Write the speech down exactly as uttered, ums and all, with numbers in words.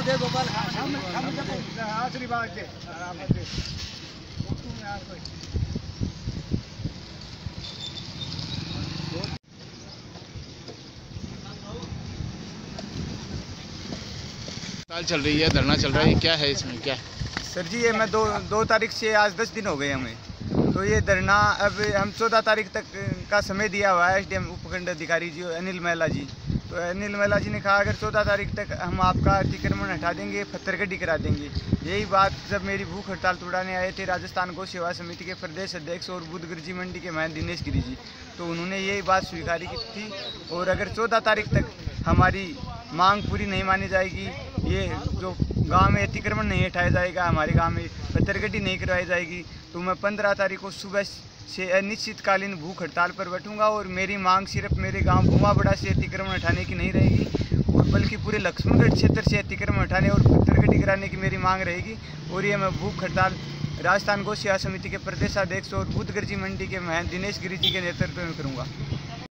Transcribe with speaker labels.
Speaker 1: दे गोपाल
Speaker 2: आखिरी बात के
Speaker 3: साल चल रही है, धरना चल रहा है, क्या है इसमें क्या?
Speaker 2: सर जी ये मैं दो दो तारीख से आज दस दिन हो गए हमें, तो ये धरना अब हम चौदह तारीख तक का समय दिया हुआ है एस डी एम उपखंड अधिकारी जी अनिल महिला जी। तो अनिल महिला जी ने कहा अगर चौदह तारीख तक हम आपका अतिक्रमण हटा देंगे, पत्थरगड्डी करा देंगे। यही बात जब मेरी भूख हड़ताल तोड़ाने आए थे राजस्थान गौ सेवा समिति के प्रदेश अध्यक्ष और बुधगिर जी मंडी के महंत दिनेश गिरी जी, तो उन्होंने यही बात स्वीकारी की थी। और अगर चौदह तारीख तक हमारी मांग पूरी नहीं मानी जाएगी, ये जो गांव में अतिक्रमण नहीं हटाया जाएगा, हमारे गांव में पत्थरगड्डी नहीं करवाई जाएगी, तो मैं पंद्रह तारीख को सुबह से अनिश्चितकालीन भूख हड़ताल पर बैठूंगा। और मेरी मांग सिर्फ मेरे गांव भुमाबड़ा से अतिक्रमण हटाने की नहीं रहेगी, और बल्कि पूरे लक्ष्मणगढ़ क्षेत्र से अतिक्रमण हटाने और पत्थरगड्डी कराने की मेरी मांग रहेगी। और ये मैं भूख हड़ताल राजस्थान गौ सेवा समिति के प्रदेशाध्यक्ष और बुधगिर जी मंडी के महंत दिनेश गिरी जी के नेतृत्व में करूँगा।